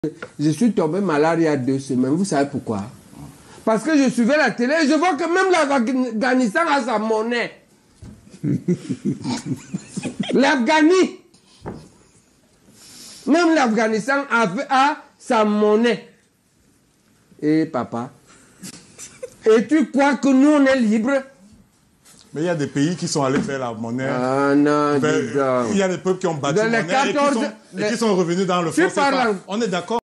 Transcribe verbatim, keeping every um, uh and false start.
Je suis tombé malade il y a deux semaines. Vous savez pourquoi? Parce que je suivais la télé et je vois que même l'Afghanistan a sa monnaie. L'Afghanie. Même l'Afghanistan a, a sa monnaie. Et papa, et tu crois que nous on est libres? Mais il y a des pays qui sont allés faire la monnaie. Ah non, ben, il y a des peuples qui ont battu la monnaie et qui, sont, les... et qui sont revenus dans le franc C F A. On est d'accord.